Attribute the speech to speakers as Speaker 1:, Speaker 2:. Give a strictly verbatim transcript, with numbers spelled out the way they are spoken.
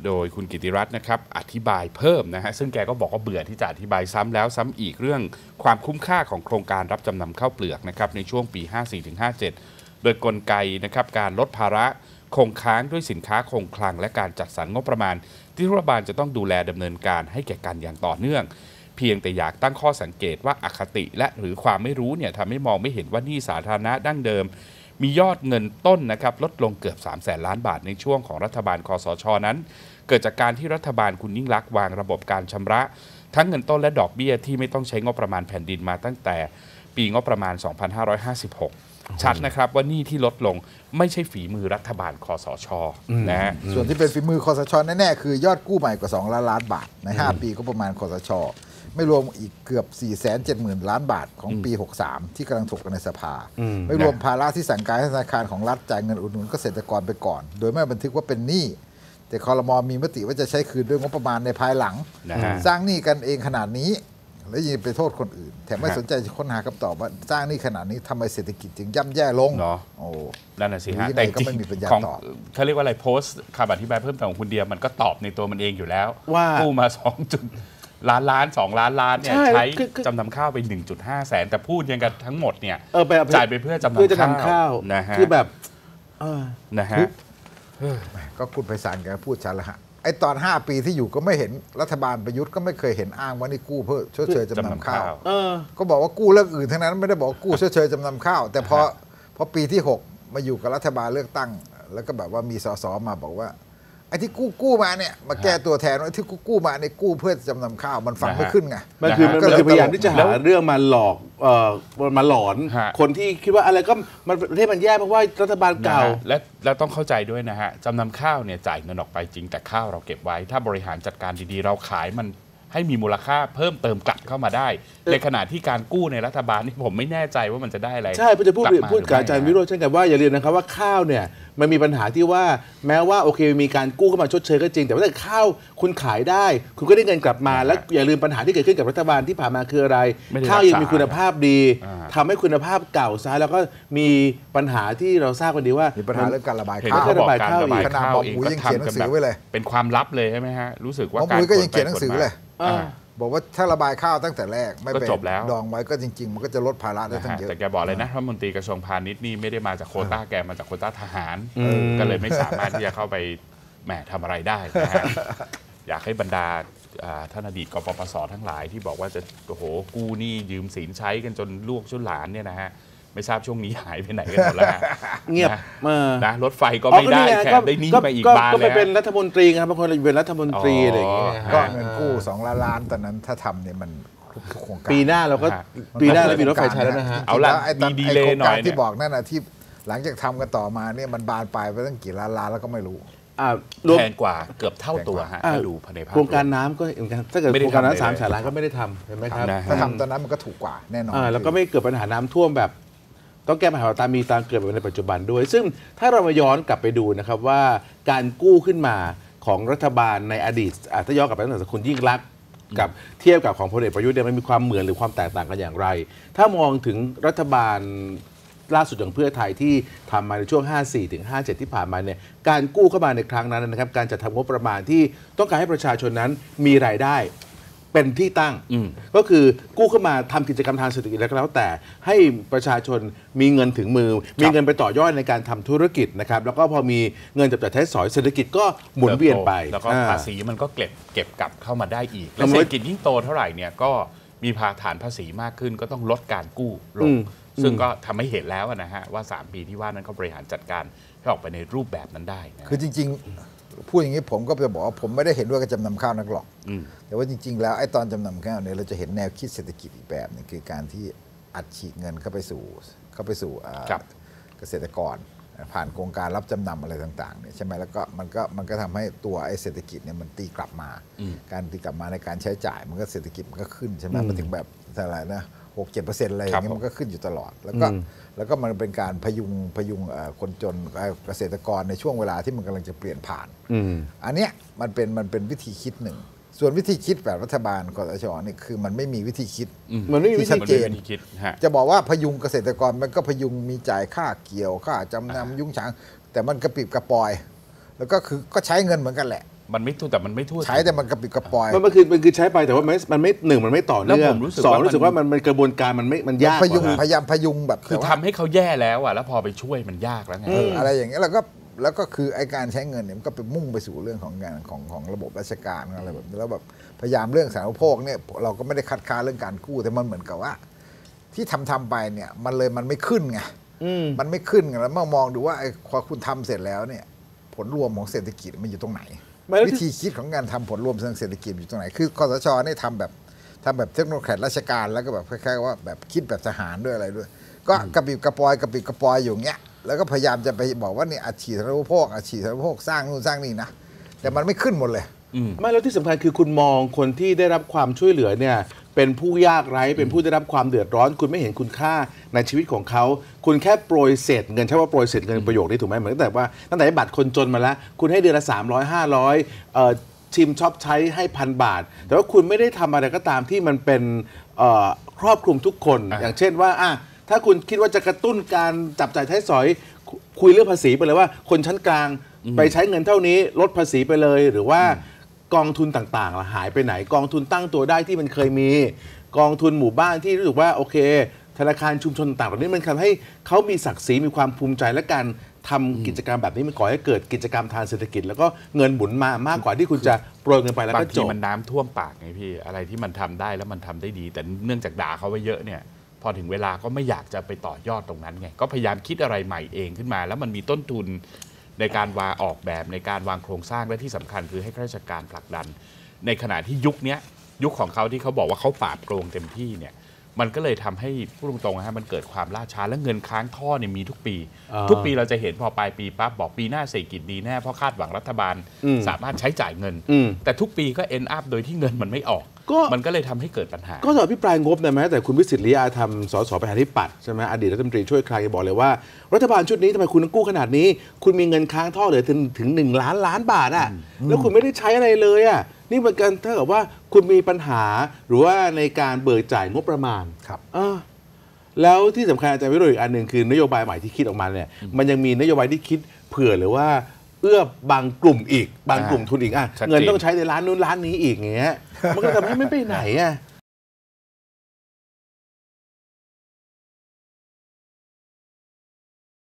Speaker 1: โดยคุณกิติรัตน์นะครับอธิบายเพิ่มนะฮะซึ่งแกก็บอกว่าเบื่อที่จะอธิบายซ้ำแล้วซ้ำอีกเรื่องความคุ้มค่าของโครงการรับจำนำข้าวเปลือกนะครับในช่วงปี ห้าสี่ถึงห้าเจ็ด โดยกลไกนะครับการลดภาระคงค้างด้วยสินค้าคงคลังและการจัดสรรงบประมาณที่รัฐบาลจะต้องดูแลดำเนินการให้แก่กันอย่างต่อเนื่องเพียงแต่อยากตั้งข้อสังเกตว่าอคติและหรือความไม่รู้เนี่ยทำให้มองไม่เห็นว่าหนี้สาธารณะดั้งเดิมมียอดเงินต้นนะครับลดลงเกือบสามแสนล้านบาทในช่วงของรัฐบาลคสช.นั้นเกิดจากการที่รัฐบาลคุณยิ่งลักษณ์วางระบบการชำระทั้งเงินต้นและดอกเบี้ยที่ไม่ต้องใช้งบประมาณแผ่นดินมาตั้งแต่ปีงบประมาณสองพันห้าร้อยห้าสิบหกชัดนะครับว่าหนี้ที่ลดลงไม่ใช่ฝีมือรัฐบาลคสช.นะฮะ
Speaker 2: ส่วนที่เป็นฝีมือคสช.แน่ๆคือยอดกู้ใหม่กว่าสองล้านล้านบาทในห้าปีก็ประมาณคสช.ไม่รวมอีกเกือบ สี่แสนเจ็ดหมื่น ล้านบาทของปีหกสิบสามที่กำลังถกกันในสภาไม่รวมภาระที่สั่งการให้ธนาคารของรัฐจ่ายเงินอุดหนุนเกษตรกรไปก่อนโดยไม่บันทึกว่าเป็นหนี้แต่ครม.มีมติว่าจะใช้คืนด้วยงบประมาณในภายหลังสร้างหนี้กันเองขนาดนี้แล้วยังไปโทษคนอื่นแถมไม่สนใจค้นหาคำตอบว่าสร้างหนี้ขนาดนี้ทำไมเศรษฐกิจจึงย่ำแย่ลง
Speaker 1: เนาะโอ้นั่นน่ะสิฮะแต่จริงของเขาเรียกว่าอะไรโพสต์คำอธิบายเพิ่มเติมของคุณเดียมันก็ตอบในตัวมันเองอยู่แล้วว่ากู้มาสองจุดล้านล้านสองล้านล้านเนี่ยใช้จำนำข้าวไป หนึ่งจุดห้า แสนแต่พูดยังกันทั้งหมดเนี่ยจ่ายไปเพื่อจำนำข้าวนะฮะ
Speaker 3: คือแบบ
Speaker 1: นะฮะ
Speaker 2: ก็คุณไพศาลแกพูดชัดแล้วฮะไอ้ตอนห้าปีที่อยู่ก็ไม่เห็นรัฐบาลประยุทธ์ก็ไม่เคยเห็นอ้างว่านี่กู้เพื่อชดเชยจำนำข้าวก็บอกว่ากู้เรื่องอื่นทั้งนั้นไม่ได้บอกกู้ชดเชยจำนำข้าวแต่พอพอปีที่หกมาอยู่กับรัฐบาลเลือกตั้งแล้วก็แบบว่ามีสสมาบอกว่าไอ้ที่กู้กู้มาเนี่ยมาแก้ตัวแทนว่าที่กู้กู้มาในกู้เพื่อจำนำข้าวมันฟังไม่ขึ้นไง
Speaker 3: มันคือมันคือพยายามที่จะหาเรื่องมาหลอกเอ่อมาหลอนคนที่คิดว่าอะไรก็มันประเทศมันแย่เพราะว่ารัฐบาลเก่า
Speaker 1: และและต้องเข้าใจด้วยนะฮะจำนำข้าวเนี่ยจ่ายเงินออกไปจริงแต่ข้าวเราเก็บไว้ถ้าบริหารจัดการดีๆเราขายมันให้มีมูลค่าเพิ่มเติมกลับเข้ามาได้ในขณะที่การกู้ในรัฐบาลนี่ผมไม่แน่ใจว่ามันจะได้อะไร
Speaker 3: ใช่ผมจะพูดพูดกับอาจารย์วิโรจน์เช่นกันว่าอย่าลืมนะครับว่าข้าวเนี่ยมันมีปัญหาที่ว่าแม้ว่าโอเคมีการกู้เข้ามาชดเชยก็จริงแต่ว่าถ้าข้าวคุณขายได้คุณก็ได้เงินกลับมาแล้วอย่าลืมปัญหาที่เกิดขึ้นกับรัฐบาลที่ผ่านมาคืออะไรข้าวยังมีคุณภาพดีทำให้คุณภาพเก่าซะแล้วก็มีปัญหาที่เราทราบกันดีว่า
Speaker 2: มีปัญหาเรื่องการระบาย
Speaker 1: ข้าว
Speaker 2: ระ
Speaker 1: บายข้าวอีก
Speaker 2: ขนาดบอกปุ๋ยยังเขียนหนังสือไว้เลย
Speaker 1: เป็นความลับเลยใช่ไหมฮะรู้สึกว่า
Speaker 2: การปุ๋ยก็ยังเขียนหนังสือเลยบอกว่าถ้าระบายข้าวตั้งแต่แรกไม่ไปดองไว้ก็จริงๆมันก็จะลดภาระได้ทั้งเยอะ
Speaker 1: แต่แกบอกเลยนะรัฐมนตรีกระทรวงพาณิชย์นี่ไม่ได้มาจากโควต้าแกมาจากโควต้าทหารก็เลยไม่สามารถที่จะเข้าไปแหมทำอะไรได้นะฮะอยากให้บรรดาท่านอดีตกปปสทั้งหลายที่บอกว่าจะโอ้โหกู้หนี้ยืมสินใช้กันจนลูกจนหลานเนี่ยนะฮะไม่ทราบช่วงนี้หายไปไหนกันหมดแล้ว
Speaker 3: เงียบ
Speaker 1: นะรถไฟก็ไม่ได้แถมได้หนี้ไปอีกบานเลย
Speaker 3: ก็ไปเป็นรัฐมนตรีครับบางคนเป็นรัฐมนตรีอะไรอย่างเงี้ย
Speaker 2: ก็เงินกู้สองล้านล้านตอนนั้นถ้าทำเนี่ยมัน
Speaker 3: ทุกโครงการปีหน้าเราก็ปีหน้าเรามีรถไฟใช้แล้วนะฮะ
Speaker 2: เอาละไอ้ตอนไอ้โครงการที่บอกนั่นนะที่หลังจากทำกันต่อมาเนี่ยมันบานปลายไปตั้งกี่ล้านล้านแล้วก็ไม่รู้
Speaker 1: แพงกว่าเกือบเท่าตัวฮะดูภายในภาพ
Speaker 3: โครงการน้ำก็ถ้าเกิดโครงการน้ำสามแสนล้านก็ไม่ได้ทำเห็นไหมครับ
Speaker 2: ถ้าทำตอนนั้นมันก็ถูกกว่าแน่นอน
Speaker 3: แล้วก็ไม่เกิดปัญหาน้ำท่วมแบบต้องแก้ปัญหาตามมีตามเกิดในปัจจุบันด้วยซึ่งถ้าเรามาย้อนกลับไปดูนะครับว่าการกู้ขึ้นมาของรัฐบาลในอดีตถ้าย้อนกลับไปตั้งแต่คุณยิ่งลักษณ์กับเทียบกับของพลเอกประยุทธ์เนี่ยมันมีความเหมือนหรือความแตกต่างกันอย่างไร ถ้ามองถึงรัฐบาลล่าสุดอย่างเพื่อไทยที่ทำมาในช่วง ห้าสี่ถึงห้าเจ็ด ที่ผ่านมาเนี่ยการกู้เข้ามาในครั้งนั้นนะครับการจัดทำงบประมาณที่ต้องการให้ประชาชนนั้นมีรายได้เป็นที่ตั้งก็คือกู้เข้ามาทำกิจกรรมทางเศรษฐกิจแล้วก็แล้วแต่ให้ประชาชนมีเงินถึงมือมีเงินไปต่อยอดในการทำธุรกิจนะครับแล้วก็พอมีเงินจับจ่ายใช้สอยเศรษฐกิจก็หมุนเวียนไป
Speaker 1: แล้วก็ภาษีมันก็เก็บเก็บกลับเข้ามาได้อีกและเศรษฐกิจยิ่งโตเท่าไหร่เนี่ยก็มีภาฐานภาษีมากขึ้นก็ต้องลดการกู้ลงซึ่งก็ทำให้เห็นแล้วนะฮะว่าสามปีที่ว่านั้นเขาบริหารจัดการให้ออกไปในรูปแบบนั้นได้
Speaker 2: คือจริงๆพูดอย่างนี้ผมก็จะบอกว่าผมไม่ได้เห็นด้วยกับจำนำข้าวนักหรอกแต่ว่าจริงๆแล้วไอ้ตอนจำนำข้าวเนี่ยเราจะเห็นแนวคิดเศรษฐกิจอีกแบบนึงคือการที่อัดฉีดเงินเข้าไปสู่เข้าไปสู่เกษตรกรผ่านโครงการรับจำนำอะไรต่างๆเนี่ยใช่ไหมแล้วก็มันก็มันก็ทำให้ตัวไอ้เศรษฐกิจเนี่ยมันตีกลับมาการตีกลับมาในการใช้จ่ายมันก็เศรษฐกิจมันก็ขึ้นใช่ไหมมันถึงแบบอะไรนะหกเจ็ดเปอร์เซ็นต์อะไรอย่างเงี้ยมันก็ขึ้นอยู่ตลอดแล้วก็แล้วก็มันเป็นการพยุงพยุงคนจนเกษตรกรในช่วงเวลาที่มันกำลังจะเปลี่ยนผ่านอันเนี้ยมันเป็นมันเป็นวิธีคิดหนึ่งส่วนวิธีคิดแบบรัฐบาลคสช.นี่คือมันไม่มีวิธีคิด
Speaker 3: มันไม่มีวิธี
Speaker 2: เจนจะบอกว่าพยุงเกษตรกรมันก็พยุงมีจ่ายค่าเกี่ยวค่าจำนำยุ้งฉางแต่มันกระปิบกระปอยแล้วก็คือก็ใช้เงินเหมือนกันแหละ
Speaker 1: มันไม่ทั่วแต่มันไม่ทั่ว
Speaker 2: ใช้แต่มันกระปิดกระปอย
Speaker 3: มันมันคือมันคือใช้ไปแต่ว่ามันมันไม่หนึ่งมันไม่ต่อ
Speaker 1: แล้ว
Speaker 3: เนื่อ
Speaker 1: ผ
Speaker 3: ง
Speaker 1: มรู้สึก
Speaker 3: สอง
Speaker 1: ว่ามัน
Speaker 3: รู้สึกว่ามันมันกระบวนการมันไม่มันยาก
Speaker 2: พยุง
Speaker 3: กว่า
Speaker 2: พยายามพยุงแบบ
Speaker 1: คือ
Speaker 2: แต่ว่า
Speaker 1: ทำให้เขาแย่แล้วอ่ะแล้วพอไปช่วยมันยากแล้วไง
Speaker 2: เอออะไรอย่างเงี้ยแล้วก็แล้วก็คือไอ้การใช้เงินเนี่ยมันก็ไปมุ่งไปสู่เรื่องของงานของของระบบราชการอะไรแบบนี้แล้วแบบพยายามเรื่องสาธารณูปโภคเนี่ยเราก็ไม่ได้คัดค้านเรื่องการกู้แต่มันเหมือนกับว่า ที่ทำทำไปเนี่ยมันเลยมันไม่ขึ้นไง
Speaker 3: อืม
Speaker 2: มันไม่ขึ้นไงแล้วเมื่อมองดูว่าไอ้พอคุณทำเสร็จแล้วเนี่ยผลรวมของเศรษฐกิจมันอยู่ตรงไหน
Speaker 3: ไม่แล้ว
Speaker 2: วิธีคิดของการทำผลรวมทางเศรษฐกิจอยู่ตรงไหนคือคสชเนี่ยทำแบบทำแบบเทคโนแครดราชการแล้วก็แบบคล้ายๆว่าแบบคิดแบบทหารด้วยอะไรด้วย ก็กระปิบกระปอยกระปิบกระปอยอยู่เงี้ยแล้วก็พยายามจะไปบอกว่าเนี่ยอัดฉีดสาธารณูปโภคอัดฉีดสาธารณูปโภคสร้างนู่นสร้างนี่นะแต่มันไม่ขึ้นหมดเลย
Speaker 3: ไม่แล้วที่สำคัญคือคุณมองคนที่ได้รับความช่วยเหลือเนี่ยเป็นผู้ยากไร้เป็นผู้ได้รับความเดือดร้อน คุณไม่เห็นคุณค่าในชีวิตของเขาคุณแค่โปรยเศษเงินใช่ว่าโปรยเศษเงินประโยคนี้ถูกไหมเหมือนตั้งแต่ว่าตั้งแต่บัตรคนจนมาแล้วคุณให้เดือนละสามร้อย ห้าร้อยเอ่อชิมช็อปใช้ให้พันบาท แต่ว่าคุณไม่ได้ทำอะไรก็ตามที่มันเป็นเอ่อครอบคลุมทุกคน
Speaker 1: อ่ะ
Speaker 3: อย่างเช่นว่าอ่ะถ้าคุณคิดว่าจะกระตุ้นการจับจ่ายใช้สอยคุคุยเรื่องภาษีไปเลยว่าคนชั้นกลางไปใช้เงินเท่านี้ลดภาษีไปเลยหรือว่า กองทุนต่างๆล่ะหายไปไหนกองทุนตั้งตัวได้ที่มันเคยมีกองทุนหมู่บ้านที่รู้สึกว่าโอเค ธนาคารชุมชนต่างๆเหล่านี้มันทำให้เขามีศักดิ์ศรีมีความภูมิใจและการทำกิจกรรมแบบนี้มันก่อให้เกิดกิจกรรมทางเศรษฐกิจ แล้วก็เงินหมุนมามากกว่าที่คุณจะโปรยเงินไปแล้ว
Speaker 1: บา
Speaker 3: ก็
Speaker 1: ง
Speaker 3: จ
Speaker 1: ที
Speaker 3: บ
Speaker 1: มันน้ำท่วมปากไงพี่อะไรที่มันทำได้แล้วมันทำได้ดี แต่เนื่องจากด่าเขาไว้เยอะเนี่ยพอถึงเวลาก็ไม่อยากจะไปต่อยอดตรงนั้นไงก็พยายามคิดอะไรใหม่เองขึ้นมา แล้วมันมีต้นทุนในการวางออกแบบในการวางโครงสร้างและที่สำคัญคือให้ข้าราชการผลักดัน ในขณะที่ยุคนี้ยุคของเขาที่เขาบอกว่าเขาปราบโกงเต็มที่เนี่ยมันก็เลยทำให้พูดตรงๆนะฮะมันเกิดความล่าช้าและเงินค้างท่อเนี่ยมีทุกปี
Speaker 3: อ่า
Speaker 1: ทุกปีเราจะเห็นพอปลายปีปั๊บบอกปีหน้าเศรษฐกิจดีแน่เพราะคาดหวังรัฐบาล
Speaker 3: อืม
Speaker 1: สามารถใช้จ่ายเงิน
Speaker 3: อืม
Speaker 1: แต่ทุกปีก็ end up โดยที่เงินมันไม่ออก
Speaker 3: ก็
Speaker 1: มันก็เลยทำให้เกิดปัญหา
Speaker 3: ก็ตอนอภิปรายงบนะแม้แต่คุณวิสิทธิ์ลีอาธรรมสสประชาธิปัตย์ใช่ไหมอดีตรัฐมนตรีช่วยคลังบอกเลยว่ารัฐบาลชุดนี้ทำไมคุณต้องกู้ขนาดนี้ คุณมีเงินค้างท่อเหลือถึงถึงหนึ่งล้านล้านบาทอ่ะแล้วคุณไม่ได้ใช้อะไรเลยอ่ะนี่เหมือนกันถ้าเกิดว่าคุณมีปัญหาหรือว่าในการเบิกจ่ายงบประมาณ
Speaker 2: ครับ
Speaker 3: เออแล้วที่สำคัญอาจารย์วิโรจน์อีกอันหนึ่งคือนโยบายใหม่ที่คิดออกมาเนี่ยมันยังมีนโยบายที่คิดเผื่อหรือว่าเอื้อบางกลุ่มอีกบางกลุ่มทุนอีกอ่ะ
Speaker 1: ชัดเจน
Speaker 3: เงินต้องใช้ในร้านนู้นร้านนี้อีกอย่างเงี้ยมันก็ทำให้ไม่ไปไหนอ่ะ